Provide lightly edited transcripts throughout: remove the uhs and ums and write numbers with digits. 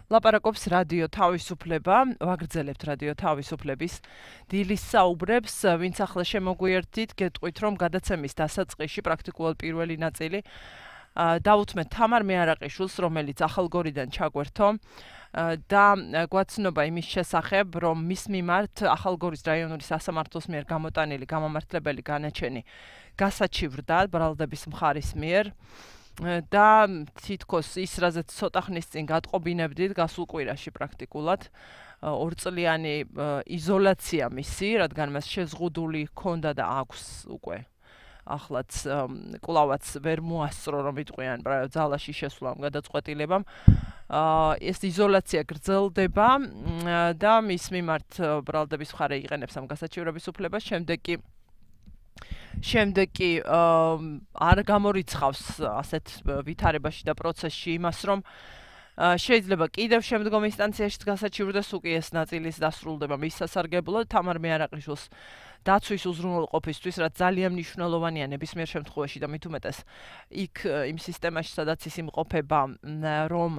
ლაპარაკობს რადიო თავისუფლება, ვაგრძელებთ რადიო თავისუფლების დილის საუბრებს, ვინც ახლა შემოგვიერთდით, გეტყვით, რომ გადაცემის დასაწყისში პრაქტიკულად პირველი ნაწილი დავუთმეთ თამარ მეარაყიშვილს, რომელიც ახალგორიდან ჩაგვერთო და გვაცნობა იმის შესახებ, რომ მის მიმართ ახალგორის რაიონული სასამართლოს მიერ გამოტანილი გამომართლებელი განაჩენი გასაჩივრდა ბრალდების მხარის მიერ. და თითქოს ის, რაზეც ცოტა ხნის წინ გატყობინებდით, გასულ კვირაში პრაქტიკულად ორწლიანი იზოლაცია მისი, რადგან მას შეზღუდული ჰქონდა და აქვს უკვე ახლაც კვლავაც ვერ მოასწრო, რომ იტყვიან ძალაში შესვლა ამ გადაწყვეტილებამ. ეს იზოლაცია გრძელდება და მის მიმართ ბრალდების მხარე იყენებს ამ გასაჩივრების უფლებას, შემდეგ კი არ გამორიცხავს ასეთ ვითარებაში და პროცესში იმას, რომ შეიძლება კიდევ შემდგომ ინსტანციაში გასაჩივრდეს, უკი ეს ნაწილის დასრულდება მის სასარგებლოდ თამარ მეარაყიშვილს დაცვის უზრუნველყოფისთვის, რაც ძალიან მნიშვნელოვანია ნებისმიერ შემთხვევაში და მით უმეტეს იქ იმ სისტემაში, სადაც ის იმყოფება, რომ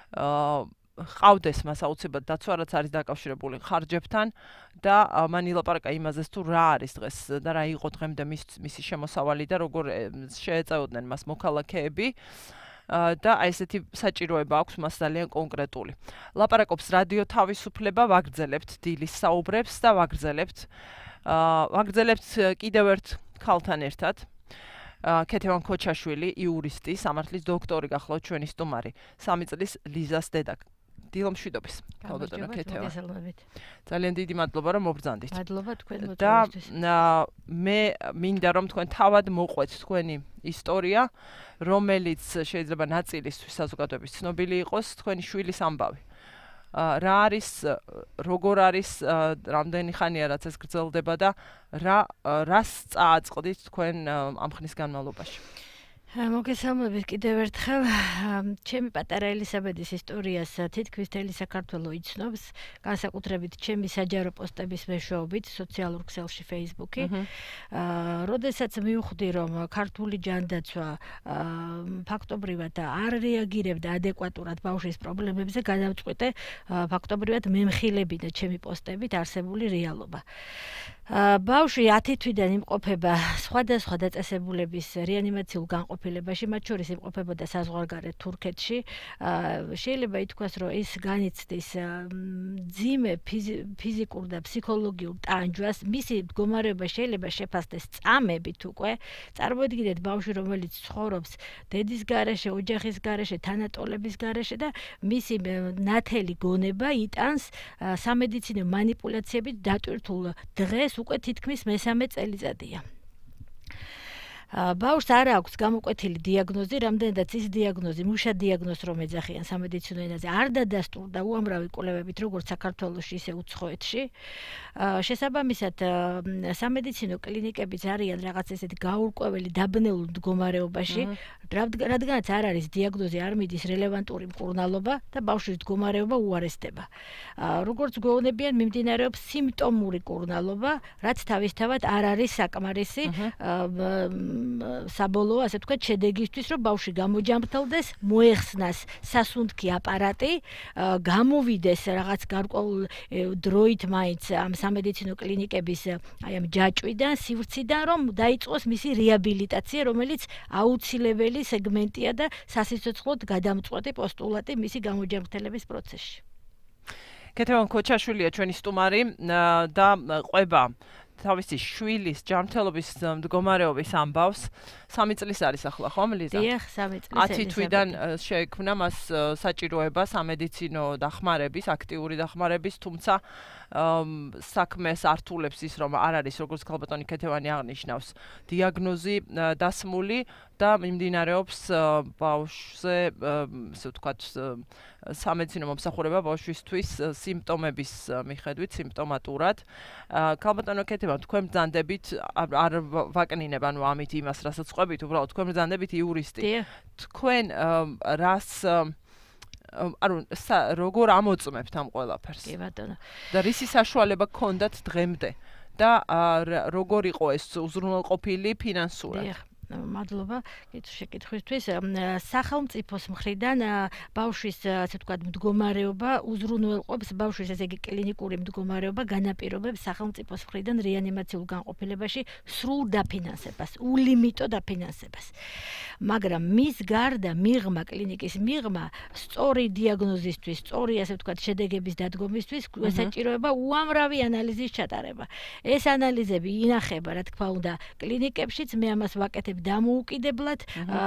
ყავდეს მას აუცილებლად დაცვა, რაც არის დაკავშირებული ხარჯებთან და მან ილაპარაკა იმაზე, თუ რა არის დღეს და რა იყო დღემდე მისი შემოსავალი და როგორ შეეწეოდნენ მას მოქალაქეები და აი ესეთი საჭიროება აქვს მას ძალიან კონკრეტული. ლაპარაკობს რადიო თავისუფლება, ვაგრძელებთ დილის საუბრებს და ვაგრძელებთ კიდევ ერთ ქალთან ერთად. ქეთევან ქოჩაშვილი, იურისტი, სამართლის დოქტორი გახლავთ ჩვენი სტუმარი, 3 წლის ლიზას დედა. დილომშვიდობის. ქალბატონო ქეთევან. ძალიან დიდი მადლობა, რომ მობრძანდით. მადლობა თქვენ მოწვევისთვის. და მე მინდა რომ თქვენ თავად მოყვეთ თქვენი ისტორია, რომელიც შეიძლება ნაწილისთვის საზოგადოების ცნობილი იყოს, თქვენი შვილის ამბავი. რა არის, როგორ არის, რამდენი ხანია რაც ეს გრძელდება და რას წააწყდით თქვენ ამ ხნის განმავლობაში? მოგესალმებით კიდევ ერთხელ. ჩემი პატარა ელისაბედის ისტორიას თითქმის მთელი საქართველო იცნობს, განსაკუთრებით ჩემი საჯარო პოსტების მეშვეობით სოციალურ ქსელში Facebook-ი. როდესაც მივხვდი, რომ ქართული ჯანდაცვა ფაქტობრივად არ რეაგირებდა ადეკვატურად ბავშვის პრობლემებზე, გადავწყვიტე ფაქტობრივად მემხილებინა ჩემი პოსტებით არსებული რეალობა. ბავშვი 10 თვიდან იმყოფება სხვადასხვა დაწესებულების რეანიმაციულ განყოფილებაში, მათ შორის იმყოფებოდა საზღვარგარეთ თურქეთში. შეიძლება ითქვას, რომ ის განიცდის მძიმე ფიზიკურ და ფსიქოლოგიურ ტანჯვას, მისი მდგომარეობა შეიძლება შეფასდეს წამებით უკვე. წარმოიდგინეთ ბავშვი, რომელიც ცხოვრობს დედის გარეშე, ოჯახის გარეშე, თანატოლების გარეშე და მისი ნათელი გონება იტანს სამედიცინო მანიპულაციებით დატვირთულ დღეს უკვე თითქმის მესამე წელიწადია. ბავშვს არ აქვს გამოკვეთილი დიაგნოზი, რამდენადაც ის დიაგნოზი, მუშა დიაგნოზს რომ ეძახიან სამედიცინო ენაზე, არ დადასტურდა უამრავი კვლევებით, როგორც საქართველოში, ისე უცხოეთში. შესაბამისად, სამედიცინო კლინიკებიც არიან რაღაც ესეთი გაურკვეველი დაბნეულ მდგომარეობაში, რადგანაც არ არის დიაგნოზი, არ მიდის რელევანტური მკურნალობა და ბავშვის მდგომარეობა უარესდება. როგორც გვეუბნებიან, მიმდინარეობს სიმპტომური მკურნალობა, რაც თავისთავად არ არის საკმარისი საბოლოო, ასე ვთქვათ, შედეგისთვის, რომ ბავშვი გამოჯამრთელდეს, მოეხსნას სასუნთქი აპარატი, გამოვიდეს რაღაც გარკვეულ დროით მაინც ამ სამედიცინო კლინიკების აი ამ ჯაჭვიდან, სივრციდან, რომ დაიწყოს მისი რეაბილიტაცია, რომელიც აუცილებელი სეგმენტია და სასიცოცხლოდ გადამწყვეტი პოსტულატი მისი გამოჯამრთელების პროცესში. ქეთევან ქოჩაშვილია ჩვენი სტუმარი და ყვება თავისი შვილის ჯანმრთელობის მდგომარეობის ამბავს. 3 წლის არის ახლა, ხომ ლიზა? დიახ, 3 წლის. 10 თვიდან შეექმნა მას საჭიროება სამედიცინო დახმარების, აქტიური დახმარების, თუმცა საქმეს ართულებს ის, რომ არ არის, როგორც ქალბატონი ქეთევანი აღნიშნავს, დიაგნოზი დასმული და მიმდინარეობს ბავშვზე, ასე ვთქვათ, სამედიცინო მომსახურება ბავშვისთვის სიმპტომების მიხედვით, სიმპტომატურად. ქალბატონო ქეთევან, თქვენ ბრძანდებით, არ ვაკნინებ, ანუ ამით იმას, რასაც ყვებით, უბრალოდ თქვენ ბრძანდებით იურისტი. თქვენ რას ანუ როგორ ამოწმებთ ამ ყველაფერს? კი ბატონო. და რისი საშუალება გქონდათ დღემდე და როგორ იყო ეს უზრუნველყოფილი ფინანსურად? მადლობა შეკითხვისთვის. სახელმწიფოს მხრიდან ბავშვის ასე ვთქვათ მდგომარეობა უზრუნველყოფს ბავშვის ესე იგი კლინიკური მდგომარეობა განაპირობებს სახელმწიფოს მხრიდან რეანიმაციულ განყოფილებაში სრულ დაფინანსებას, ულიმიტო დაფინანსებას. მაგრამ მის გარდა მიღმა კლინიკის მიღმა სწორი დიაგნოზისთვის, სწორი ასე ვთქვათ შედეგების დადგომისთვის გვესაჭიროება უამრავი ანალიზის ჩატარება. ეს ანალიზები ინახება, რა თქმა უნდა, კლინიკებშიც, მე ამას ვაკეთებ დამოუკიდებლად.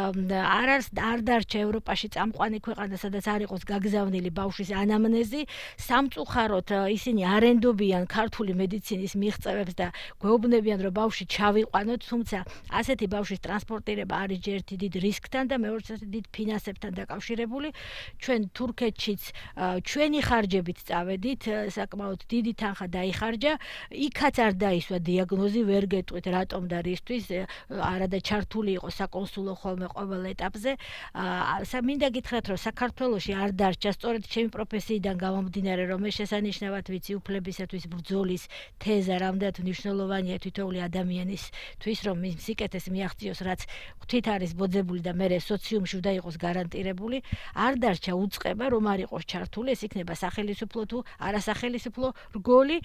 არ დარჩა ევროპაში წამყვანი ქვეყანა, სადაც არ იყოს გაგზავნილი ბავშვის ანამნეზი. სამწუხაროდ ისინი არენდობიან ქართული მედიცინის მიღწევებს და გვეუბნებიან, რომ ბავშვი ჩავიყვანოთ, თუმცა ასეთი ბავშვის ტრანსპორტირება არის ჯერ ერთი დიდ რისკთან და მეორე დიდ ფინანსებთან დაკავშირებული. ჩვენ თურქეთშიც ჩვენი ხარჯებით წავედით, საკმაოდ დიდი თანხა დაიხარჯა. იქაც არ დაისვა დიაგნოზი, ვერ გეტყვით რატომ და რისთვის, არადა ჩართული იყო საკონსულო ხოლმე ყოველ ეტაპზე. მინდა გითხრათ, რომ საქართველოში არ დარჩა სწორედ ჩემი პროფესიიდან გამომდინარე, რომ ეს შესანიშნავად ვიცი უფლებისათვის ბრძოლის თეზა რამდენად მნიშვნელოვანია თითოეული ადამიანისთვის, რომ მის სიკეთეს მიაღწიოს, რაც ღვთით არის ბოძებული და მე სოციუმში უნდა იყოს გარანტირებული. არ დარჩა უწყება, რომ არ იყოს ჩართული, ეს იქნება სახელისუფლო თუ არასახელისუფლო რგოლი.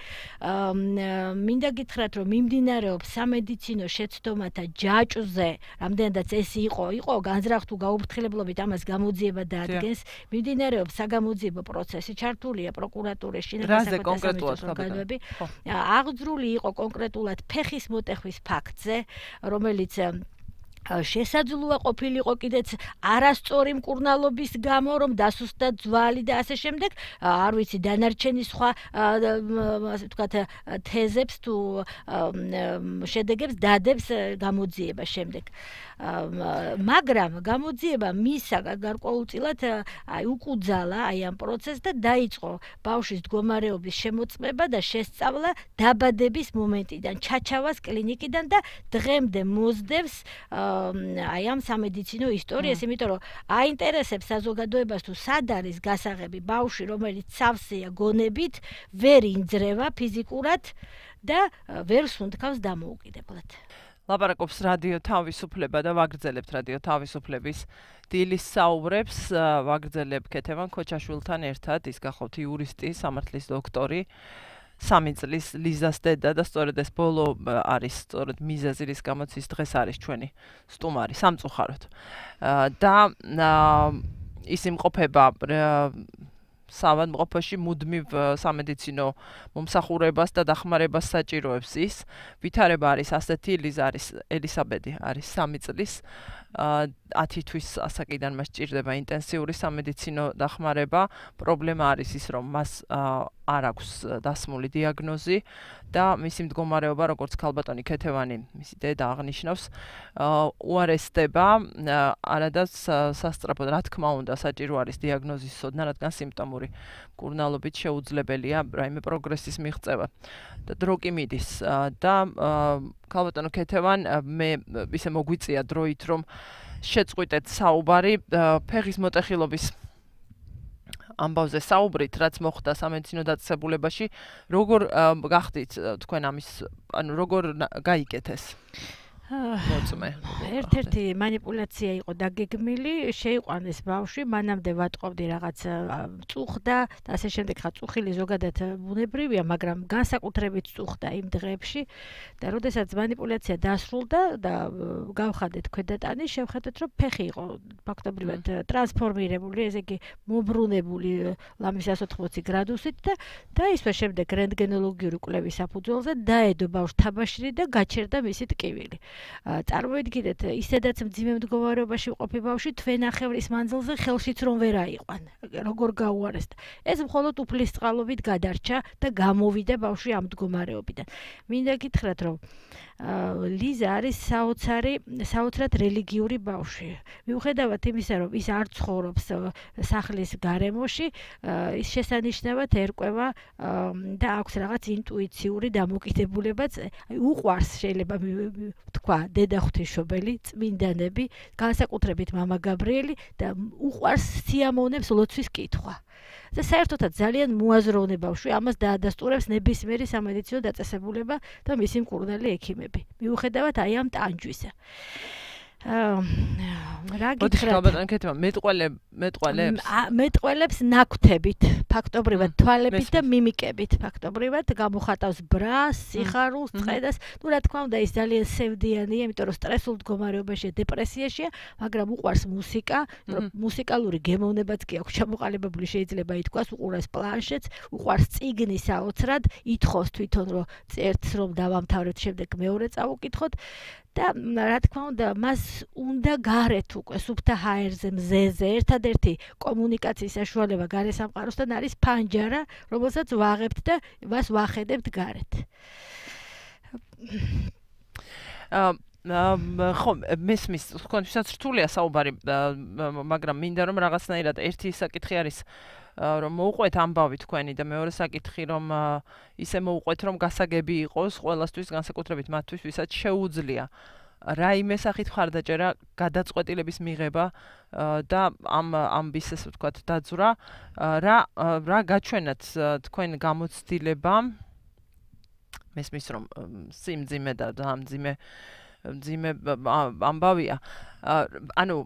მინდა გითხრათ, რომ მიმდინარეობს სამედიცინო შეცდომათა ჯაჭვზე, რამდენადაც ეს იყო განზრახ თუ გაუფრთხილებლობით ამას გამოძიება დაადგენს. მიმდინარეობს საგამოძიებო პროცესი, ჩართულია პროკურატურის შინაგანსაკუთრებები. აღძრული იყო კონკრეტულად ფეხის მოტეხვის ფაქტზე, რომელიც შესაძლოა ყოფილიყო კიდეც არასწორი მკურნალობის გამო, რომ დასუსტდა ძვალი და ასე შემდეგ. არ ვიცი დანარჩენი სხვა ასე ვთქვათ თეზებს თუ შედეგებს დადებს გამოძიება შემდეგ. მაგრამ გამოძიება მისა გარკვეულწილად უკუძალა ამ პროცესს და დაიწყო ბავშვის მდგომარეობის შემოწმება და შესწავლა დაბადების მომენტიდან, ჩაჩავას კლინიკიდან და დღემდე მოსდევს ამ სამედიცინო ისტორიას, იმიტომ რომ აინტერესებს საზოგადოებას თუ სად არის გასაღები ბავშვი, რომელიც სავსეა გონებით, ვერ ინძრევა ფიზიკურად და ვერ სუნთქავს დამოუკიდებლად. ლაპარაკობს რადიო თავისუფლება და ვაგრძელებთ რადიო თავისუფლების დილის საუბრებს. ვაგრძელებ ქეთევან ქოჩაშვილთან ერთად, ის გახავთ იურისტი, სამართლის დოქტორი. 3 წლის ლიზას დედა და სწორედ ეს ბოლო არის სწორედ მიზეზი, რის გამოც ის დღეს არის ჩვენი სტუმარი სამწუხაროდ. და ის იმყოფება საავადმყოფოში მუდმივ სამედიცინო მომსახურებას და დახმარებას საჭიროებს ის. ვითარება არის ასეთი, ლიზა არის ელისაბედი არის 3 წლის. 10 თვის ასაკიდან მას ჭირდება ინტენსიური სამედიცინო დახმარება. პრობლემა არის ის, რომ მას არ აქვს დასმული დიაგნოზი და მისი მდგომარეობა, როგორც ქალბატონი ქეთევანი, მისი დედა აღნიშნავს, უარესდება. არადა სასწრაფოდ, რა თქმა უნდა, საჭირო არის დიაგნოზის სოდნა, რადგან სიმპტომური მკურნალობით შეუძლებელია რაიმე პროგრესის მიღწევა და დრო კი მიდის. და ქალბატონო ქეთევან, მე ისე მოგვიწია დროით, რომ შეწყვიტეთ საუბარი ფეხის მოტეხილობის ამბავზე საუბრით, რაც მოხდა სამედიცინო დაწესებულებაში, როგორ გახდით თქვენ ამის, ანუ როგორ გაიგეთ ეს? ერთ-ერთი манипуляция იყო დაგეგმილი, შეიყვანეს ბავშვი, მანამდე ვატყობდი რაღაც წუხდა და ასე შემდეგ. ხა წუხილი ზოგადად ბუნებრივია, მაგრამ განსაკუთრებით წუხდა იმ დღეებში და როდესაც манипуляция დასრულდა და გავხადეთ ქვედატანი, შევხედეთ, რომ ფეხი იყო ფაქტობრივად ტრანსფორმირებული, ესე იგი მობრუნებული ლამის 180 გრადუსით და დაისვა შემდეგ რენტგენოლოგიური კვლევის საფუძველზე, დაედო ბავშვს თაბაშირი და გაჩერდა მისი ტკივილი. წარმოიდგინეთ, ისედაც მძიმე მდგომარეობაში ყოფი ბავშვი თვენახევრის მანძილზე ხელშიც რომ ვერ აიყვან, როგორ გაუარესდა. ეს მხოლოდ უფლის წყალობით გადარჩა და გამოვიდა ბავშვი ამ მდგომარეობიდან. მინდა გითხრათ, რომ ლიზა არის საოცრად რელიგიური ბავშვი. მიუხედავად იმისა, რომ ის არ ცხოვრობს სახლის გარემოში, ის შესანიშნავად ერკვევა და აქვს რაღაც ინტუიციური დამოკიდებულებაც. უყვარს შეიძლება თქვა დედა ღვთისმშობელი, წმინდანები, განსაკუთრებით მამა გაბრიელი და უყვარს სიამოვნებს ლოცვის კითხვა. და საერთოდაც ძალიან მოაზროვნე ბავშვი, ამას დაადასტურებს ნებისმიერი სამედიცინო დაწესებულება და მისი მკურნალი ექიმები. მიუხედავად ამ ტანჯვისა. რა გითხრათ? მეტყველებს ნაკვთებით, ფაქტობრივად თვალებით და მიმიკებით, ფაქტობრივად გამოხატავს ბრას, სიხარულს, წედას. ნუ რა თქმა უნდა, ის ძალიან სევდიანია, იმიტომ რომ სტრესულ მდგომარეობაშია, დეპრესიაშია, მაგრამ უყვარს მუსიკა, მუსიკალური გემოვნებაც კი აქვს ჩამოყალიბებული, შეიძლება ითქვას, უყურებს პლანშეტს, უყვარს წიგნი საოცრად, ითხოვს თვითონ რომ ერთს რომ დავამთავრებთ, შემდეგ მეორე წავუკითხოთ. და რა თქმა უნდა, მას უნდა გარეთ უკვე სუფთა ჰაერზე, მზეზე, ერთადერთი კომუნიკაციის საშუალება გარე სამყაროსთან არის ფანჯარა, რომელსაც ვაღებთ და მას ვახედებთ გარეთ. ხო, მესმის, თქვენთვისაც რთულია საუბარი, მაგრამ მინდა რომ რაღაცნაირად ერთი საკითხი არის რომ მოუყვეთ ამბავი თქვენი და მეორე საკითხი რომ ისე მოუყვეთ რომ გასაგები იყოს ყველასთვის განსაკუთრებით მათთვის ვისაც შეუძლია რაიმე სახით მხარდაჭერა გადაწყვეტილების მიღება და ამ ბიზნეს ვთქვათ დაძვრა რა გაჩვენათ თქვენ გამოცდილება მესმის რომ სიმძიმე და ამძიმე ამბავია ანუ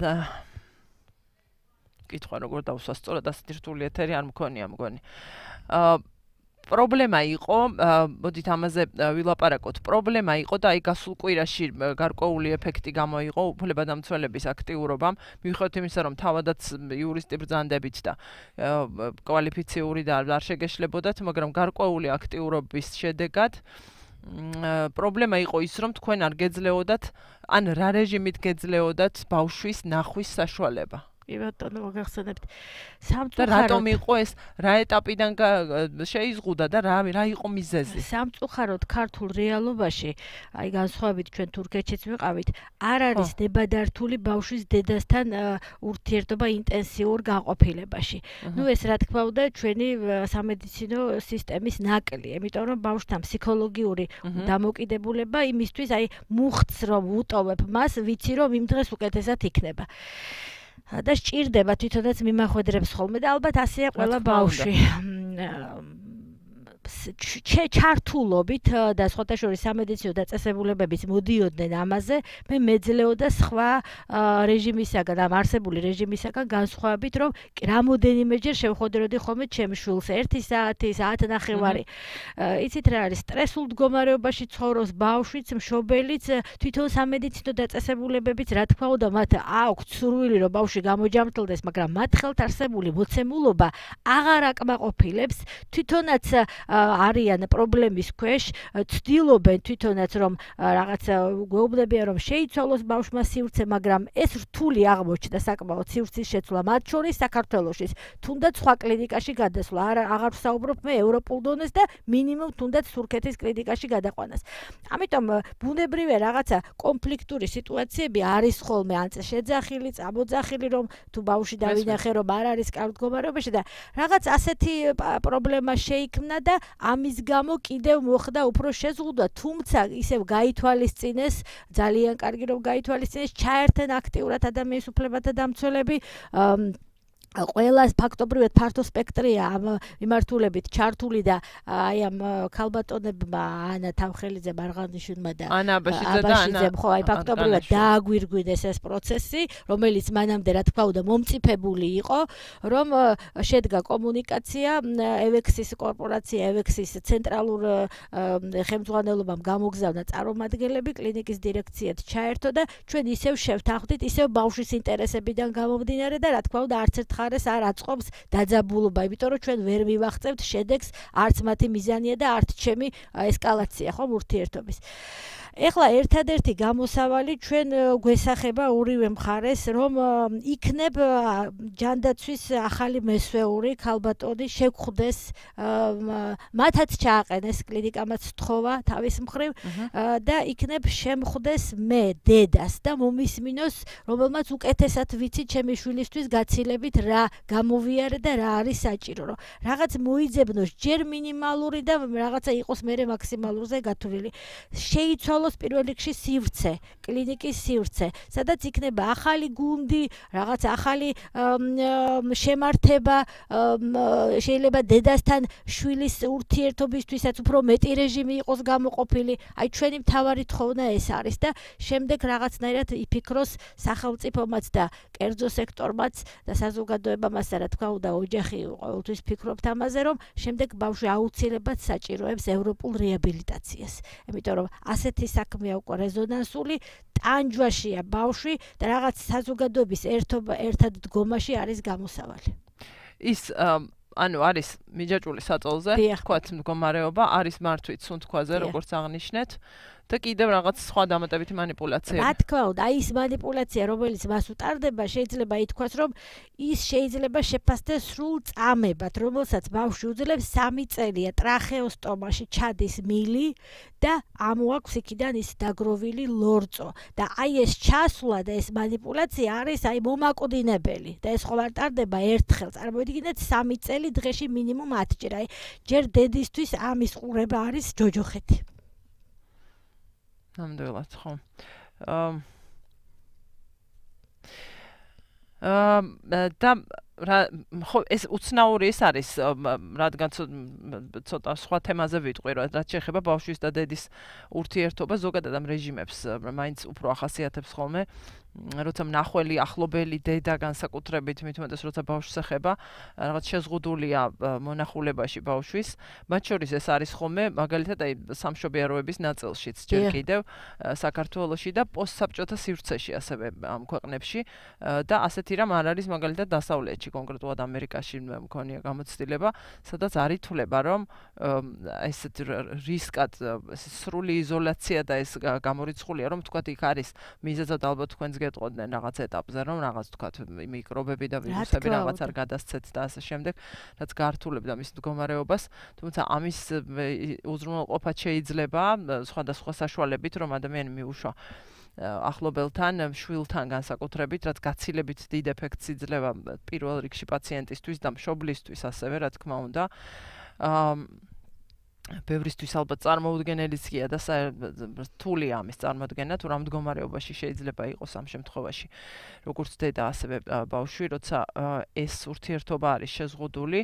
კითხვა როგორ დავსვა სწორად ასეთი რთული ეთერი არ მქონია მგონი. პრობლემა იყო, მოდით ამაზე ვილაპარაკოთ. პრობლემა იყო და აი გასულ კვირაში გარკვეული ეფექტი გამოიღო უფლებადამცველების აქტიურობამ, მიუხედავად იმისა, რომ თავადაც იურისტი ბრძანდებით და კვალიფიციური და არ შეგეშლებოდათ, მაგრამ გარკვეული აქტიურობის შედეგად პრობლემა იყო ის, რომ თქვენ არ გეძლეოდათ, ან რა რეჟიმით გეძლეოდათ ბავშვის ნახვის საშუალება. კი ბატონო, მოგახსენებთ. და რატომ იყო ეს, რა ეტაპიდან შეიზღუდა და რა იყო მიზეზი? სამწუხაროდ ქართულ რეალობაში, აი განსხვავებით ჩვენ თურქეთშიც ვიყავით, არ არის დებადართული ბავშვის დედასთან ურთიერთობა ინტენსიურ განყოფილებაში. ნუ ეს რა თქმა უნდა ჩვენი სამედიცინო სისტემის ნაკლია, იმიტომ რომ ბავშვთან ფსიქოლოგიური დამოკიდებულება იმისთვის, აი მუხტს რომ უტოვებ მას, ვიცი რომ იმ დღეს უკეთესად იქნება. და სჭირდება თვითონაც მიმახვედრებს ხოლმე და ალბათ ასეა ყველა ბავშვი. ჩართულობით და სხვათაშორის სამედიცინო დაწესებულებებიც მოდიოდნენ ამაზე, მე მეძლეოდა სხვა რეჟიმისაგან, ამ არსებული რეჟიმისაგან განსხვავებით, რომ რამოდენიმეჯერ შევხვდროდი ხოლმე ჩემს შვილს 1 საათი, საათნახევარი. იცით რა არის, სტრესულ მდგომარეობაში ცხოვრობს ბავშვიც, მშობელიც, თვითონ სამედიცინო დაწესებულებებიც, რა თქმა უნდა, მათ აქვთ სურვილი, რომ ბავშვი გამოჯამრთელდეს, მაგრამ მათ ხელთ არსებული მოცემულობა აღარ აკმაყოფილებს, თვითონაც არიან პრობლემის ქვეშ, ცდილობენ თვითონაც რომ რაღაც გვეუბნებიან რომ შეიცვალოს ბავშვმა სივრცე, მაგრამ ეს რთული აღმოჩნდა საკმაოდ სივრცის შეცვლა, მათ შორის საქართველოშიც, თუნდაც სხვა კლინიკაში გადასვლა, აღარ ვსაუბრობ მე ევროპულ დონეს და მინიმუმ თუნდაც თურქეთის კლინიკაში გადაყვანას. ამიტომ ბუნებრივია რაღაცა კონფლიქტური სიტუაციები არის ხოლმე, ან შეძახილი, წამოძახილი, რომ თუ ბავშვი დავინახე რომ არ არის კარგ მდგომარეობაში და რაღაც ასეთი პრობლემა შეიქმნა და ამის გამო კიდევ მოხდა უფრო შეზღუდვა, თუმცა ისევ გაითვალისწინეს, ძალიან კარგი რომ გაითვალისწინეს, ჩაერთენ აქტიურად ადამიანის უფლებათა დამცველები, ყველა ფაქტობრივად ფართო სპექტრია ამ მიმართულებით ჩართული და აი ამ ქალბატონებმა ანა თავხელიძემ არღანიშვილმა და ანა აბაშიძემ ხო აი ფაქტობრივად დააგვირგვინეს ეს პროცესი, რომელიც მანამდე რა თქმა უნდა მომწიფებული იყო, რომ შედგა კომუნიკაცია, ევექსის კორპორაცია, ევექსის ცენტრალურ ხელმძღვანელობამ გამოგზავნა წარმომადგენლები, კლინიკის დირექციაც ჩაერთო და ჩვენ ისევ შევთანხმდით, ისევ ბავშვის ინტერესებიდან გამომდინარე და რა თქმა უნდა არც ერთ ხარეს არ აწყობს დაძაბულობა, იმიტომ რომ ჩვენ ვერ მივახცევთ შედეგს, არც მათი მიზანია და არც ჩემი ესკალაცია ხომ ურთიერთობის. ეხლა ერთადერთი გამოსავალი ჩვენ გვესახება ორივე მხარეს, რომ იქნებ ჯანდაცვის ახალი მესვეული ქალბატონი შეგხვდეს, მათაც ჩააყენეს კლინიკამაც თხოვა თავის მხრივ და იქნებ შემხვდეს მე დედას და მომისმინოს, რომელმაც უკეთესად ვიცი ჩემი შვილისთვის გაცილებით რა გამოვიარე და რა არის საჭირო, რომ რაღაც მოიძებნოს ჯერ მინიმალური და რაღაცა იყოს მერე მაქსიმალურზე გათვლილი. შეიცვალოს საქართველოს პირველ რიგში სივრცე, კლინიკის სივრცე, სადაც იქნება ახალი გუნდი, რაღაც ახალი შემართება, შეიძლება დედასთან შვილის ურთიერთობისთვისაც უფრო მეტი რეჟიმი იყოს გამოყოფილი. აი ჩვენი მთავარი თხოვნა ეს არის და შემდეგ რაღაცნაირად იფიქროს სახელმწიფომაც და კერძო სექტორმაც და საზოგადოებამაც რა თქმა უნდა ოჯახი ყოველთვის ფიქრობთ ამაზე, რომ შემდეგ ბავშვი აუცილებლად საჭიროებს ევროპულ რეაბილიტაციას. იმიტომ რომ ასეთი საქმეა უკვე რეზონანსული, ტანჯვაშია ბავშვი და რაღაც საზოგადოების ერთად დგომაში არის გამოსავალი. ის ანუ არის მიჯაჭვული საწოლზე, თქვათ მდგომარეობა, არის მართვით სუნთქვაზე, როგორც აღნიშნეთ. და კიდევ რაღაც სხვა დამატებითი მანიპულაციები. რა თქმა უნდა, აი ის მანიპულაცია, რომელიც მას უტარდება, შეიძლება ითქვას, რომ ის შეიძლება შეფასდეს სრულ წამებად, რომელსაც ბავშვი უძლებს 3 წელია ტრახეოსტომაში ჩადის მილი და ამოაქვს იქიდან ის დაგროვილი ლორწო. და აი ეს ჩასვლა და ეს მანიპულაცია არის აი მომაკვდინებელი და ეს ხო არ ტარდება ერთხელ. წარმოიდგინეთ 3 წელი დღეში მინიმუმ 10 ჯერ. აი ჯერ დედისთვის ამის ყურება არის ჯოჯოხეთი. ნამდვილად ხო. და ხო ეს უცნაური ის არის, რადგან ცოტა სხვა თემაზე ვიტყვი, რაც შეეხება ბავშვის და დედის ურთიერთობა, ზოგადად ამ რეჟიმებს მაინც უფრო ახასიათებს ხოლმე. როცა მნახველი, ახლობელი დედა განსაკუთრებით, მით უმეტეს როცა ბავშვს ეხება, რაღაც შეზღუდულია მონახულებაში ბავშვის. მათ შორის ეს არის ხოლმე, მაგალითად აი სამშობიაროების ნაწილშიც ჯერ კიდევ საქართველოში და პოსტსაბჭოთა სივრცეში ასევე ამ ქვეყნებში და ასეთი რამ არ არის მაგალითად დასავლეთში, კონკრეტულად ამერიკაში მქონია გამოცდილება, სადაც არ ითვლება, რომ ესეთ რისკად სრული იზოლაცია და ეს გამორიცხულია, რომ თქვათ იქ არის მიზეზად ალბათ თქვენს გეტყოდნენ რაღაც ეტაპზე, რომ რაღაც თქვათ მიკრობები და ვირუსები რაღაც არ გადასცეთ და ასე შემდეგ, რაც გართულებდა მის მდგომარეობას, თუმცა ამის უზრუნველყოფა შეიძლება სხვადასხვა საშუალებით, რომ ადამიანი მიუშვა ახლობელთან, შვილთან განსაკუთრებით, რაც გაცილებით დიდ ეფექტს იძლევა პირველ რიგში პაციენტისთვის და მშობლისთვის ასევე, რა თქმა უნდა. ბევრისთვის ალბათ წარმოუდგენელიც გია და რთულია ამის წარმოდგენა, თუ რა მდგომარეობაში შეიძლება იყოს ამ შემთხვევაში, როგორც დედა, ასევე ბავშვი, როცა ეს ურთიერთობა არის შეზღუდული.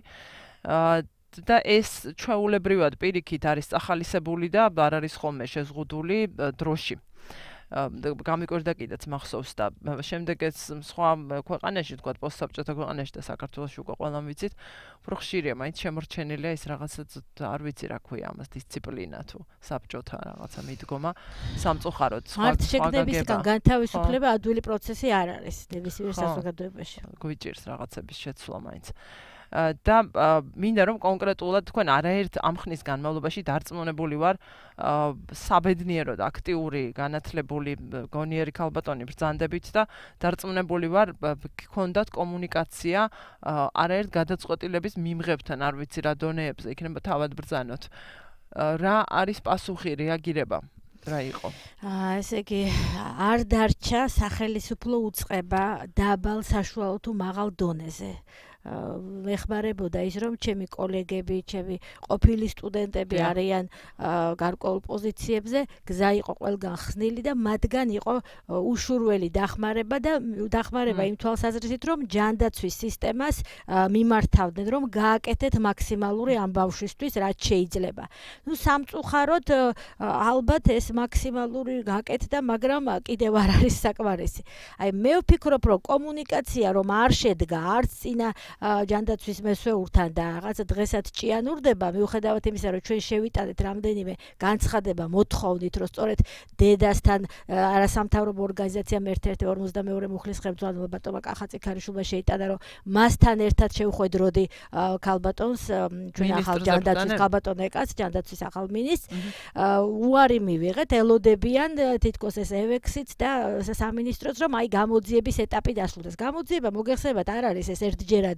და ეს ჩვეულებრივად პირიქით არის წახალისებული და არ არის ხოლმე შეზღუდული დროში. გამიკვირდა კიდეც მახსოვს და შემდეგ ეს სხვა ქვეყანაში, თქვათ პოსტსაბჭოთა ქვეყანაში და საქართველოში უკვე ყველამ ვიცით, უფრო ხშირია, მაინც შემორჩენილია ის რაღაცა, არ ვიცი რა ქვია ამას, დისციპლინა თუ საბჭოთა რაღაცა მიდგომა, სამწუხაროდ სხვა მართ შეგნებისგან განთავისუფლება ადვილი პროცესი არ არის ნებისმიერ საზოგადოებაში. გვიჭირს რაღაცების შეცვლა მაინც. და მინდა რომ კონკრეტულად თქვენ არაერთ ამ ხნის განმავლობაში დარწმუნებული ვარ საბედნიეროდ აქტიური განათლებული გონიერი ქალბატონი ბრძანდებით და დარწმუნებული ვარ გქონდათ კომუნიკაცია არაერთ გადაწყვეტილების მიმღებთან, არ ვიცი რა დონეებზე იქნება თავად ბრძანოთ. რა არის პასუხი, რეაგირება? რა იყო? ესე იგი არ დარჩა სახელმწიფო უწყება დაბალ საშუალო თუ მაღალ დონეზე. მეხმარებოდა ის, რომ ჩემი კოლეგები, ჩემი ყოფილი სტუდენტები არიან გარკვეულ პოზიციებზე, გზა იყო ყველგან ხსნილი და მათგან იყო უშურველი დახმარება და დახმარება იმ თვალსაზრისით, რომ ჯანდაცვის სისტემას მიმართავდნენ, რომ გააკეთეთ მაქსიმალური ამ ბავშვისთვის, რაც შეიძლება. ნუ სამწუხაროდ ალბათ ეს მაქსიმალური გააკეთდა, მაგრამ კიდევ არ არის საკმარისი. აი მე ვფიქრობ, რომ კომუნიკაცია რომ არ შედგა არც წინა ჯანდაცვის მესვეურთან და რაღაც დღესაც ჭიანურდება, მიუხედავად იმისა, რომ ჩვენ შევიტანეთ რამდენიმე განცხადება მოთხოვნით, რომ სწორედ დედასთან არასამთავრობო ორგანიზაციამ 1-42 მუხლის ხელმძღვანელმა ბატონმა კახაწიქარიშვილმა შეიტანა, რომ მასთან ერთად შევხვედროდი ქალბატონს, ჩვენ ახალ ჯანდაცვის ქალბატონ ეკაც, ჯანდაცვის ახალ მინისტრს, უარი მივიღეთ, ელოდებიან თითქოს ეს ევექსიც და სამინისტროც, რომ აი გამოძიების ეტაპი დასრულდეს. გამოძიება მოგეხსენებათ, არ არის ეს ერთჯერადი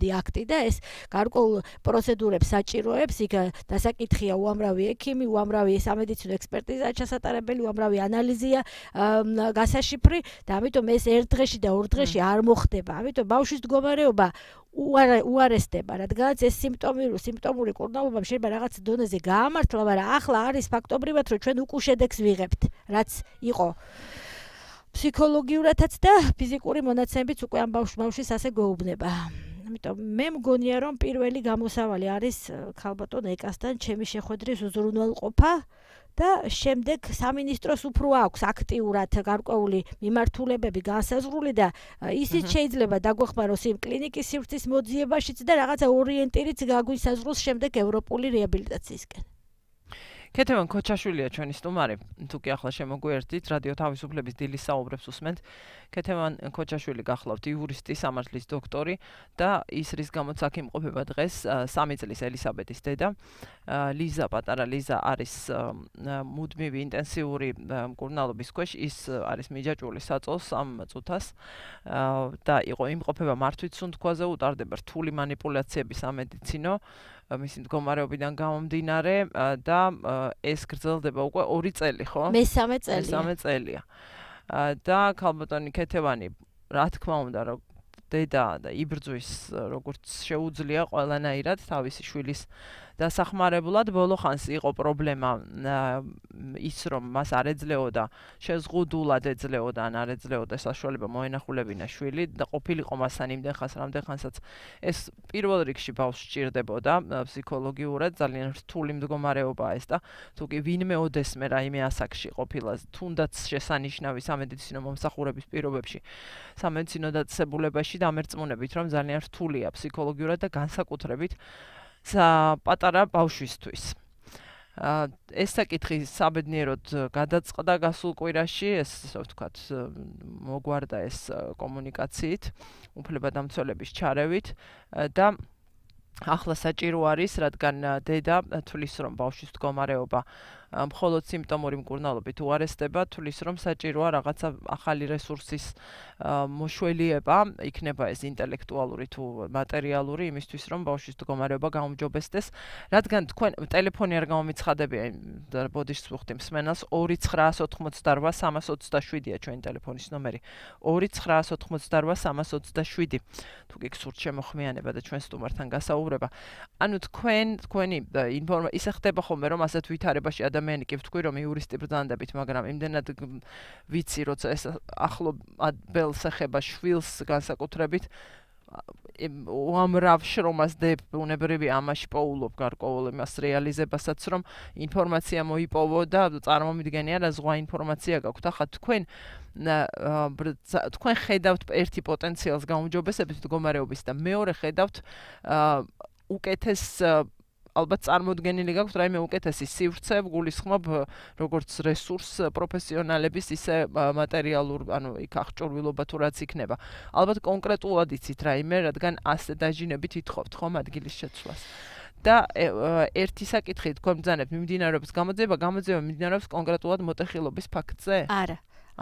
ძირითადი აქტი და ეს გარკვეულ პროცედურებს საჭიროებს, იქ დასაკითხია უამრავი ექიმი, უამრავი სამედიცინო ექსპერტიზა ჩასატარებელი, უამრავი ანალიზია გასაშიფრი და ამიტომ ეს ერთ დღეში და ორ დღეში არ მოხდება. ამიტომ ბავშვის მდგომარეობა უარესდება, რადგანაც ეს სიმპტომური კურნალობა შეიძლება რაღაც დონეზე გაამართლა, მაგრამ ახლა არის ფაქტობრივად, რომ ჩვენ უკუ შედეგს ვიღებთ, რაც იყო ფსიქოლოგიურადაც და ფიზიკური მონაცემებით უკვე ამ ბავშვის ასე გვეუბნება. ამიტომ მე მგონია, რომ პირველი გამოსავალი არის ქალბატონ ეკასთან ჩემი შეხვედრის უზრუნველყოფა და შემდეგ სამინისტროს უფრო აქვს აქტიურად გარკვეული მიმართულებები განსაზღვრული და ისიც შეიძლება დაგვეხმაროს იმ კლინიკის სივრცის მოძიებაშიც და რაღაცა ორიენტირიც გაგვისაზღვროს შემდეგ ევროპული რეაბილიტაციისკენ. ქეთევან ქოჩაშვილია ჩვენი სტუმარი, თუ კი ახლა შემოგვიერთდით, რადიო თავისუფლების დილის საუბრებს უსმენთ. ქეთევან ქოჩაშვილი გახლავთ იურისტი, სამართლის დოქტორი და ის რის გამოც აქ იმყოფება დღეს 3 წლის ელისაბედის დედა. პატარა ლიზა არის მუდმივი ინტენსიური მკურნალობის ქვეშ, ის არის მიჯაჭვული საწოლს 3 წუთას და იმყოფება მართვის სუნთქვაზე, უტარდება რთული манипуляციები სამედიცინო მისი მდგომარეობიდან გამომდინარე და ეს გრძელდება უკვე 2 წელი, ხო? მესამე წელია. და ქალბატონი ქეთევანი, რა თქმა უნდა, რომ დედა და იბრძვის როგორც შეუძლია ყველანაირად თავისი შვილის დასახმარებლად, ბოლო ხანს იყო პრობლემა ის რომ მას არ ეძლეოდა შეზღუდულად ეძლეოდა ან არ ეძლეოდა საშუალება მოენახულებინა შვილი და ყოფილიყო მასთან იმდენ ხანს რამდენ ხანსაც ეს პირველ რიგში ბავშვს სჭირდებოდა ფსიქოლოგიურად ძალიან რთული მდგომარეობაა ეს და თუკი ვინმე ოდესმე რაიმე ასაკში ყოფილა თუნდაც შესანიშნავი სამედიცინო მომსახურების პირობებში სამედიცინო დაწესებულებაში დამერწმუნებით რომ ძალიან რთულია ფსიქოლოგიურად და განსაკუთრებით პატარა ბავშვისთვის. ეს საკითხი საბედნიეროდ გადაწყდა გასულ კვირაში, ეს ასე ვთქვათ, მოგვარდა ეს კომუნიკაციით, უფლებადამცველების ჩარევით და ახლა საჭირო არის, რადგან დედა თulis რომ ბავშვის მდგომარეობა მხოლოდ სიმპტომური მკურნალობით უარესდება, თulis რომ საჭიროა რაღაცა ახალი რესურსის მოშველიება, იქნება ეს ინტელექტუალური თუ მატერიალური, იმისთვის რომ ბავშვის მდგომარეობა გაუმჯობესდეს, რადგან თქვენ ტელეფონი არ გამომიცხადებია და ბოდიშს ვუხდი მსმენელს 2988-327-ია ჩვენი ტელეფონის ნომერი 2988-327 თუ გიგსურთ შემოხმიანება და ჩვენ სტუმართან გასაუბრება. ანუ თქვენი ინფორმაცია ისე ხდება ხოლმე რომ ასეთ ვითარებაში ადამიანი კი ვთქვი რომ იურისტი ბრძანდებით, მაგრამ იმდენად ვიცი როცა ეს ახლო ბელს ეხება შვილს განსაკუთრებით უამრავ შრომას დებ ბუნებრივი ამაში პოულობ გარკვეულ იმას რეალიზებასაც რომ ინფორმაცია მოიპოვო და წარმომიდგენია რა ზღვა ინფორმაცია გაქვთ ახლა თქვენ ხედავთ ერთი პოტენციალს გაუმჯობესების მდგომარეობის და მეორე ხედავთ უკეთეს ალბათ წარმოდგენილი გაქვთ რაიმე უკეთესი სივრცე გულისხმობ როგორც რესურს პროფესიონალების ისე მატერიალურ ანუ იქ აღჭურვილობა თუ რაც იქნება ალბათ კონკრეტულად იცით რაიმე რადგან ასე დაჟინებით ითხოვთ ხომ ადგილის შეცვლას და ერთი საკითხი თქვენ ბრძანებთ მიმდინარეობს გამოძიება მიმდინარეობს კონკრეტულად მოტეხილობის ფაქტზე არა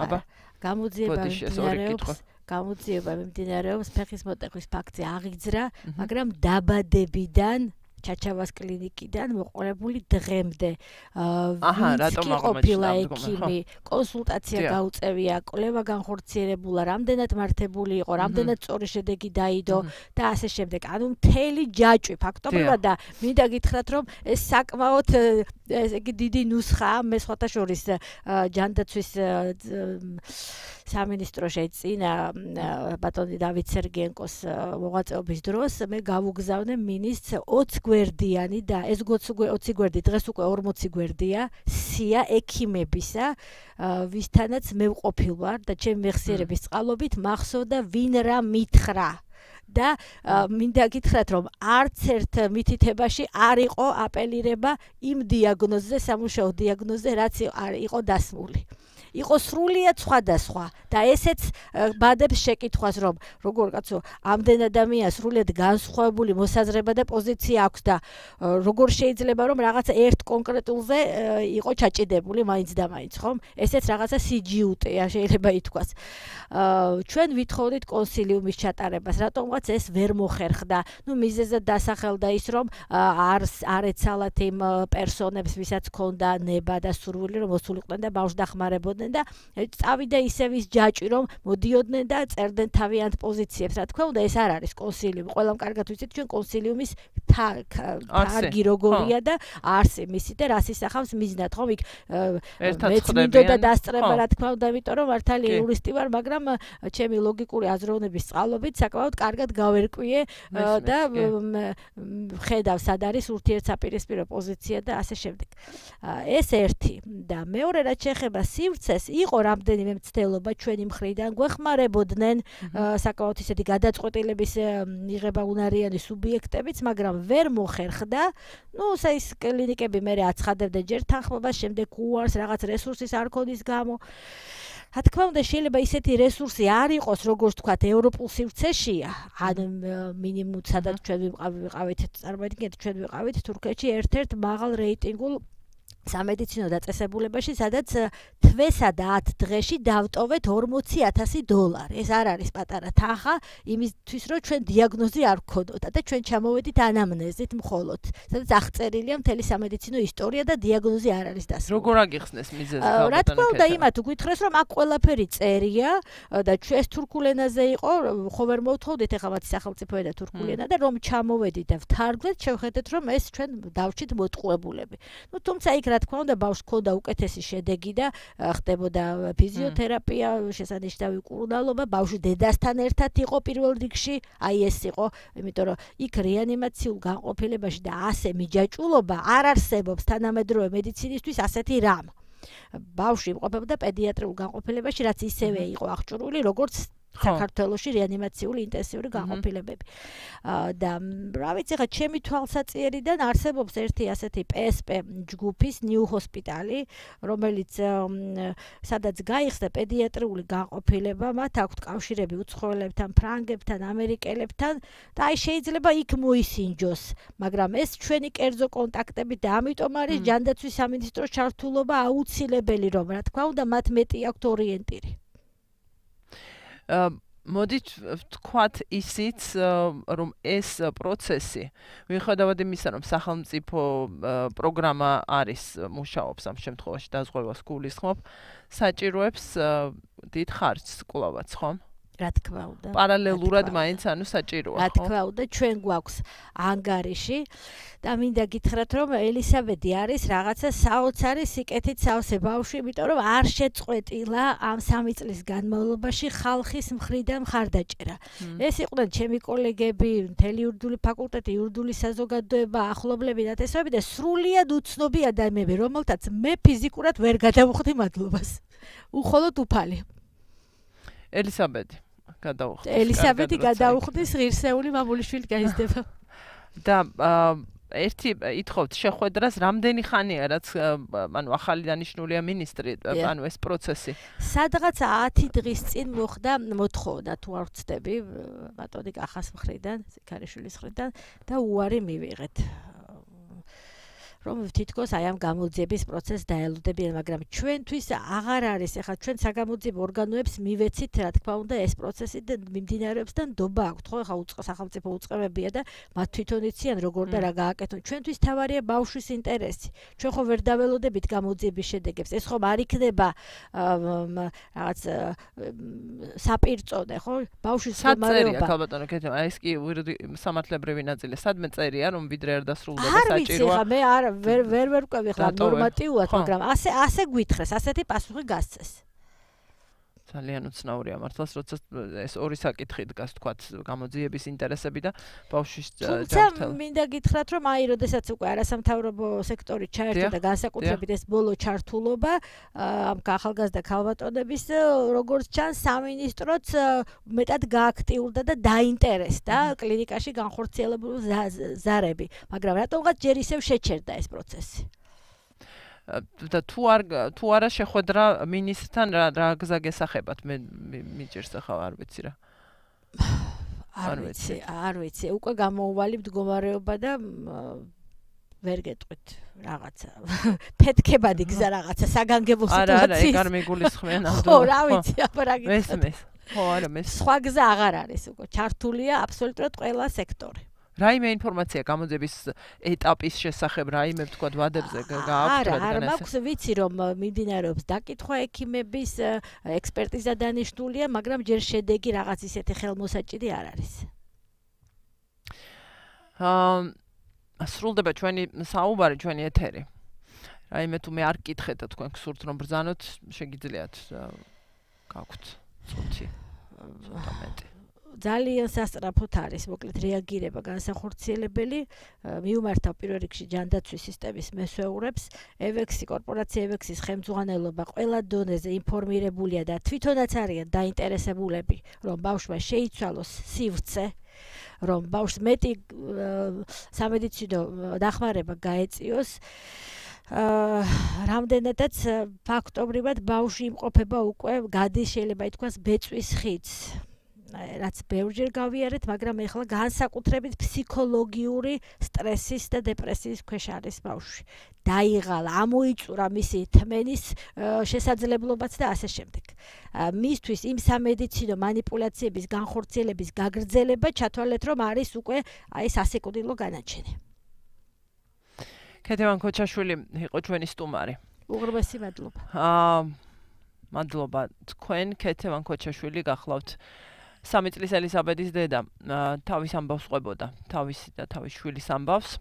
გამოძიება მიმდინარეობს ფეხის მოტეხვის ფაქტზე აღიძრა მაგრამ დაბადებიდან ჩაჩავას კლინიკიდან მოყოლებული დღემდე რატომ ყოფილა ექიმი კონსულტაცია გაუწევია კვლევა განხორციელებულა რამდენად მართებული იყო რამდენად სწორი შედეგი დაიდო და ასე შემდეგ ანუ მთელი ჯაჭვი ფაქტობრივად და მინდა გითხრათ რომ ეს საკმაოდ ესე იგი დიდი ნუსხაა მე სხვათა შორის ჯანდაცვის სამინისტროში წინა ბატონი დავით სერგიენკოს მოღვაწეობის დროს მე გავუგზავნე მინისტრს 20 გვერდიანი და ეს 20 გვერდი დღეს უკვე 40 გვერდია სია ექიმებისა ვისთანაც მე ვყოფილ ვარ და ჩემი მეხსიერების წყალობით მახსოვდა ვინ რა მითხრა და მინდა გითხრათ რომ არც ერთ მითითებაში არ იყო აპელირება იმ დიაგნოზზე სამუშაო დიაგნოზზე რაც იყო დასმული იყო სრულიად სხვადასხვა და ესეც ბადებს შეკითხვას რომ როგორ კაცო ამდენ ადამიანს სრულიად განსხვავებული მოსაზრება და პოზიცია აქვს და როგორ შეიძლება რომ რაღაცა ერთ კონკრეტულზე იყო ჩაჭიდებული მაინც და მაინც ხომ ესეც რაღაცა სიჯიუტეა შეიძლება ითქვას ჩვენ ვითხოვდით კონსილიუმის ჩატარებას რატომღაც ეს ვერ მოხერხდა ნუ მიზეზად დასახელდა ის რომ არ ეცალათ იმ პერსონებს ვისაც ჰქონდა ნება და სურვილი რომ მოსულიყვნენ და ბავშვს დახმარებოდნენ და წავიდა ისევ ის ჯაჭვი რომ მოდიოდნენ და წერდნენ თავიანთ პოზიციებს რა თქმა უნდა ეს არ არის კონსილიუმი ყველამ კარგად ვიცით ჩვენ კონსილიუმის თარგი როგორია და არსი მისი და რას ისახავს მიზნად ხომ იქ მეც მინდოდა დასწრება რა თქმა უნდა იმიტომ რომ მართალი იურისტი ვარ მაგრამ ჩემი ლოგიკური აზროვნების წყალობით საკმაოდ კარგად გავერკვიე და ხედავ სად არის ურთიერთსაპირისპირო პოზიცია და ასე შემდეგ ეს ერთი და მეორე რაც შეეხება სივრცეს იყო რამდენიმე მცდელობა ჩვენი მხრიდან გვეხმარებოდნენ საკმაოდ ისეთი გადაწყვეტილების მიღება უნარიანი სუბიექტებიც მაგრამ ვერ მოხერხდა ნუ ეს კლინიკები მე აცხადებდნენ ჯერ თანხმობას შემდეგ უარს რაღაც რესურსის არ ქონის გამო რა თქმა უნდა შეიძლება ისეთი რესურსი არ იყოს როგორც თქვათ ევროპულ სივრცეშია ან მინიმუმ სადაც ჩვენ ვიყავით წარმოიდგინეთ ჩვენ ვიყავით თურქეთში ერთ-ერთ მაღალ რეიტინგულ სამედიცინო დაწესებულებაში სადაც თვესა და 10 დღეში დავტოვეთ $40,000 ეს არ არის პატარა თანხა იმისთვის რომ ჩვენ დიაგნოზი არ ვქონდოთ და ჩვენ ჩამოვედით ანამნეზით მხოლოდ სადაც აღწერილია მთელი სამედიცინო ისტორია და დიაგნოზი არ არის დასრულებული როგორ აგიხსნეს მიზეზი რა თქმა უნდა იმათ გვითხრეს რომ აქ ყველაფერი წერია და ეს თურქულ ენაზე იყო ხო ვერ მოვთხოვდით ახლა მათი სახელმწიფო ენა თურქული ენა და რომ ჩამოვედით და ვთარგმნეთ შევხედეთ რომ ეს ჩვენ დავჭით მოტყუებულები ნუ თუმცა იქ რა თქმა უნდა ბავშვს ჰქონდა უკეთესი შედეგი და ხდებოდა ფიზიოთერაპია, შესანიშნავი მკურნალობა, ბავშვი დედასთან ერთად იყო პირველ რიგში, აი ეს იყო, იმიტომ რომ იქ რეანიმაციულ განყოფილებაში და ასე მიჯაჭვულობა არ არსებობს თანამედროვე მედიცინისთვის ასეთი რამ. ბავშვი იმყოფებოდა პედიატრიულ განყოფილებაში, რაც ისევე იყო აღჭურვილი, როგორც საქართველოში რეანიმაციული ინტენსიური განყოფილებები. და რა ვიცი, ხა ჩემი თვალსაჩინოდან არსებობს ერთი ასეთი PSP ჯგუფის New Hospital-ი, რომელიც სადაც გაიხსნა პედიატრიული განყოფილება, მათ აქვთ კავშირები უცხოელებთან, ფრანგებთან, ამერიკელებთან და აი შეიძლება იქ მოისინჯოს, მაგრამ ეს ჩვენი კერძო კონტაქტები და ამიტომ არის ჯანდაცვის სამინისტროს ჩართულობა აუცილებელი, რომ რა თქმა უნდა მათ მეტი აქვთ ორიენტირი. მოდით ვთქვათ ისიც რომ ეს პროცესი მიუხედავად იმისა რომ სახელმწიფო პროგრამა არის მუშაობს ამ შემთხვევაში დაზღვევას გულისხმობ საჭიროებს დიდ ხარჯს კვლავაც ხომ? რა თქმა უნდა. პარალელურად მაინც ანუ საჭიროა, რა თქმა უნდა, ჩვენ გვაქვს ანგარიში და მინდა გითხრათ, რომ ელისაბედი არის რაღაცა საოცარი სიკეთით სავსე ბავშვი, იმიტომ რომ არ შეწყვეტილა ამ 3 წლის განმავლობაში ხალხის მხრიდან მხარდაჭერა. ეს იყვნენ ჩემი კოლეგები, მთელი იურიდიული ფაკულტეტი, იურიდიული საზოგადოება, ახლობლები და თესავები და სრულიად უცნობი ადამიანები, რომელთაც მე ფიზიკურად ვერ გადავუხდი მადლობას. უხოლოდ უფალი. ელისაბედი გადაუხდის. ელისაბედი გადაუხდის ღირსეული მამულიშვილი გაიზრდება. და ერთი ითხოვთ შეხვედრას რამდენი ხანია რაც ანუ ახალი დანიშნულია მინისტრი ანუ ეს პროცესი. სადღაც 10 დღის წინ მოხდა მოთხოვნა თუ არ ვცდები ბატონი კახას მხრიდან, ზიქარიშვილის მხრიდან და უარი მივიღეთ. რომ თითქოს აი ამ გამოძიების პროცესს დაელოდებიან, მაგრამ ჩვენთვის აღარ არის, ახლა ჩვენ საგამოძიებო ორგანოებს მივეცით, რა თქმა უნდა, ეს პროცესი და მიმდინარეობს და ნდობა აქვთ, ხო, ახლა სახელმწიფო უწყებებია და მათ თვითონ იციან როგორ და რა გააკეთონ. ჩვენთვის თავარია ბავშვის ინტერესი. ჩვენ ხო ვერ დაველოდებით გამოძიების შედეგებს. ეს ხომ არ იქნება რაღაც საპირწონე, ხო? ბავშვის მდგომარეობა. სად ბატონო, კეთება, ეს კი სამართლებრივი ნაწილი. სადმე წერია, რომ ვიდრე არ დასრულდება საჭიროა. არ ვიცი, ხა მე არ ვერ ვკვევი ხლა ნორმატიულად, მაგრამ ასე გვითხრეს, ასეთი პასუხი გასცეს. ძალიან უცნაურია მართლაც, როცა ეს ორი საკითხი დგას, თქვათ, გამოძიების ინტერესები და ბავშვის ჯანმრთელობა. თუმცა მინდა გითხრათ, რომ აი, როდესაც უკვე არასამთავრობო სექტორი ჩაერთო და განსაკუთრებით ეს ბოლო ჩართულობა ამ ახალგაზრდა ქალბატონების, როგორც ჩანს, სამინისტროც მეტად გააქტიურდა და დაინტერესდა კლინიკაში განხორციელებული ზარები, მაგრამ რატომღაც ჯერ ისევ შეჩერდა ეს პროცესი. და თუ არა შეხვედრა მინისტრთან რა გზაგესახებათ მე მიჭირს ახლა არ ვიცი რა. არ ვიცი, უკვე გამოუვალი მდგომარეობა და ვერ გეტყვით რაღაცა. ფეთქებადი გზა რაღაცა საგანგებო სიტუაციის. არა, ეგ არ მიგულისხმიან ამ ხო, რა ვიცი, აბა რა გიცნობ. მესმის. ხო, არა, მესმის. სხვა გზა აღარ არის უკვე. ჩართულია აბსოლუტურად ყველა სექტორი. რაიმე ინფორმაცია გამოძების ეტაპის შესახებ, რაიმე ვთქვათ ვადებზე გააქვთ რადგან არა, მაქვს ვიცი რომ მიმდინარეობს დაკითხვა ექიმების ექსპერტიზა დანიშნულია, მაგრამ ჯერ შედეგი რაღაც ისეთი ხელმოსაჭირი არ არის. სრულდება ჩვენი საუბარი, ჩვენი ეთერი. რაიმე თუ მე არ გკითხეთ და თქვენ გსურთ რომ ბრძანოთ, შეგიძლიათ გაქვთ წუთი. ცოტა მეტი. ძალიან სასწრაფოდ არის, მოკლედ რეაგირება განსახორციელებელი. მიუმართავ პირველ რიგში ჯანდაცვის სისტემის მესვეურებს, ევექსი, კორპორაცია ევექსის ხელმძღვანელობა ყველა დონეზე ინფორმირებულია და თვითონაც არიან დაინტერესებულები, რომ ბავშვმა შეიცვალოს სივრცე, რომ ბავშვს მეტი სამედიცინო დახმარება გაეწიოს. რამდენადაც ფაქტობრივად ბავშვი იმყოფება უკვე გადის შეიძლება ითქვას ბეწვის ხიდს. რაც ბევრჯერ გავიარეთ, მაგრამ ეხლა განსაკუთრებით ფსიქოლოგიური სტრესის და დეპრესიის ქვეშ არის ბავშვი. დაიღალა, ამოიწურა მისი თმენის შესაძლებლობაც და ასე შემდეგ. მისთვის იმ სამედიცინო მანიპულაციების განხორციელების გაგრძელება ჩათვალეთ, რომ არის უკვე აი სასიკვდილო განაჩენი. ქეთევან ქოჩაშვილი იყო ჩვენი სტუმარი. უღრმესი მადლობა. მადლობა თქვენ, ქეთევან ქოჩაშვილი გახლავთ 3 წლის ელისაბედის დედა, თავის ამბავს ყვებოდა, თავისი და თავის შვილის ამბავს.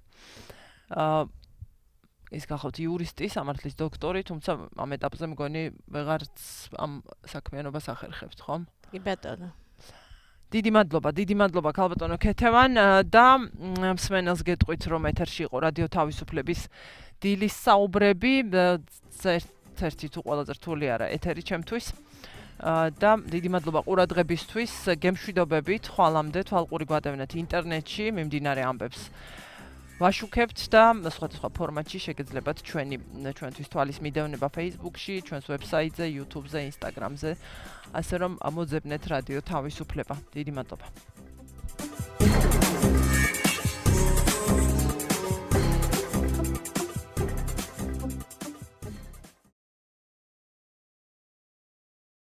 ის გახლავთ იურისტი, სამართლის დოქტორი, თუმცა ამ ეტაპზე მგონი ვეღარც ამ საქმიანობას ახერხებთ, ხო? კი ბატონო. დიდი მადლობა ქალბატონო ქეთევან და მსმენელს გეტყვით რომ ეთერში იყო რადიო თავისუფლების დილის საუბრები, ერთ-ერთი თუ ყველაზე რთული არა ეთერი ჩემთვის. და დიდი მადლობა ყურადღებისთვის, გემშვიდობებით, ხვალამდე თვალყური გვადევნეთ ინტერნეტში მიმდინარე ამბებს. ვაშუქებთ და სხვადასხვა ფორმატში შეგეძლებათ ჩვენთვის თვალის მიდევნება Facebook-ში, ჩვენს ვებსაიტზე, YouTube-ზე, Instagram-ზე, ასე რომ მოძებნეთ რადიო თავისუფლება. დიდი მადლობა.